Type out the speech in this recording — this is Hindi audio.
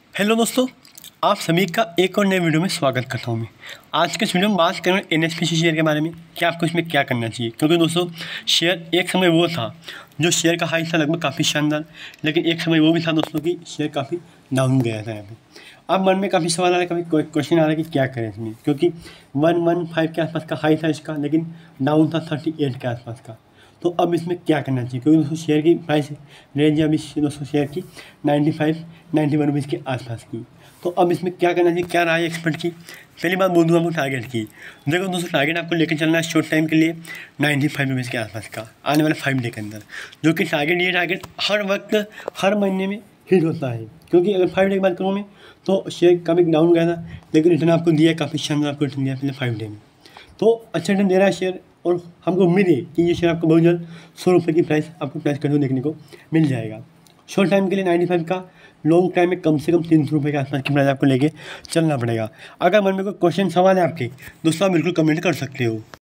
हेलो दोस्तों, आप सभी का एक और नए वीडियो में स्वागत करता हूं मैं। आज के इस वीडियो में बात करेंगे एनएसपीसी शेयर के बारे में कि आपको इसमें क्या करना चाहिए। क्योंकि दोस्तों शेयर एक समय वो था जो शेयर का हाई था लगभग काफ़ी शानदार, लेकिन एक समय वो भी था दोस्तों कि शेयर काफ़ी डाउन गया था यहाँ पे। अब मन में काफ़ी सवाल आ रहा है, काफ़ी क्वेश्चन आ रहा है कि क्या करें इसमें, क्योंकि 115 के आसपास का हाई था इसका, लेकिन डाउन था 38 के आसपास का। तो अब इसमें क्या करना चाहिए, क्योंकि दोस्तों शेयर की प्राइस रेंज है अभी दोस्तों शेयर की 95-91 रुपीज़ के आसपास की। तो अब इसमें क्या करना चाहिए, क्या राय एक्सपर्ट की। पहली बात बोल दूँ आपको टारगेट की। देखो दोस्तों, टारगेट आपको लेकर चलना है शॉर्ट टाइम के लिए 95 रुपीज़ के आसपास का आने वाले 5 डे के अंदर, जो कि टारगेट हर वक्त हर महीने में हिट होता है। क्योंकि अगर 5 डे की बात करूँ मैं तो शेयर काफ़ी डाउन गया था, लेकिन रिटर्न आपको दिया, काफ़ी शानदार आपको रिटर्न दिया पिछले 5 डे में। तो अच्छा रिटर्न दे रहा है शेयर, और हमको उम्मीद है कि ये शेयर आपको बहुत जल्द 100 रुपये की प्राइस आपको प्राइस करते हुए देखने को मिल जाएगा। शॉर्ट टाइम के लिए 95 का, लॉन्ग टाइम में कम से कम 300 रुपये के आसपास की प्राइस आपको लेके चलना पड़ेगा। अगर मन में कोई क्वेश्चन सवाल है आपके दोस्तों, आप बिल्कुल कमेंट कर सकते हो।